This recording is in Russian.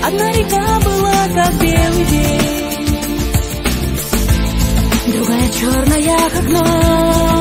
Одна река была, как белый день, другая черная, как ночь.